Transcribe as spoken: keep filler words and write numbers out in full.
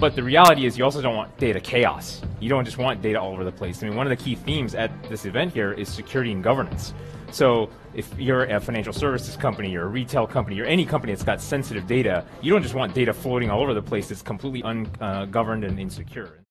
But the reality is you also don't want data chaos. You don't just want data all over the place. I mean, one of the key themes at this event here is security and governance. So if you're a financial services company, you're a retail company, you're any company that's got sensitive data, you don't just want data floating all over the place that's completely ungoverned and insecure.